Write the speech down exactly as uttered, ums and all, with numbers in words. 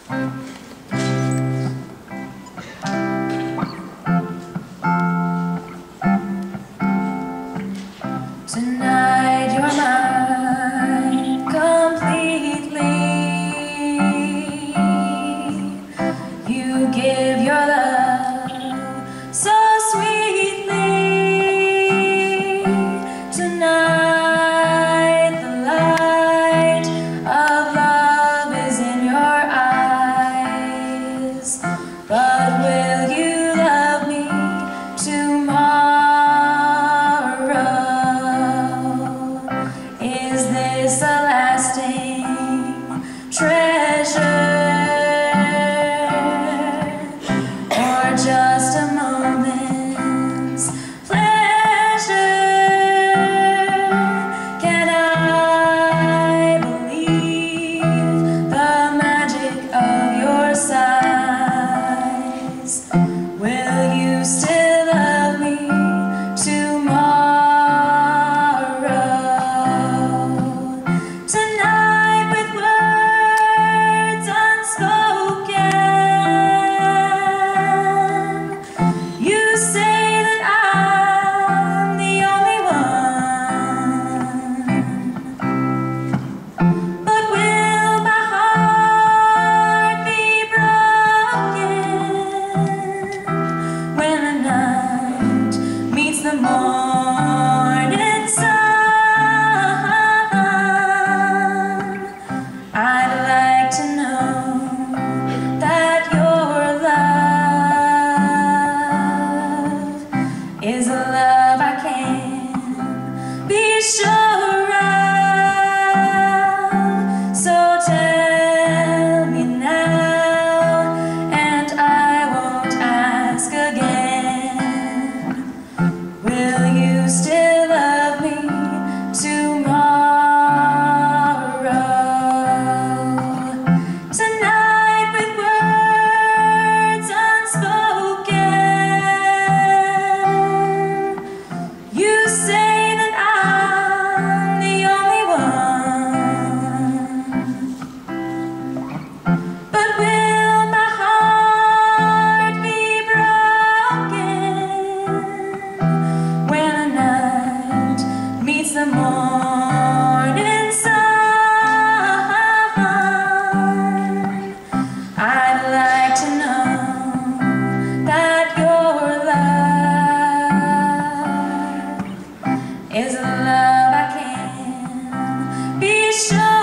Tonight you're mine completely. You give your love so sweetly. Tonight the light of love is in your eyes. But will you love me tomorrow? Is this a lasting treasure, or just a moment's pleasure? Can I believe the magic of your sighs? Will you still love me tomorrow? Tonight with words unspoken, you say that I'm the only one. But will my heart be broken when the night meets the morning sun? I'd like to know that your love is a love I can be sure of. So tell me now, and I won't ask again. Will you still love me tomorrow? Tonight with words unspoken, you say that I'm the only one. But will my heart be broken when the night meets the morning sun? I'd like to know that your love is a love I can be sure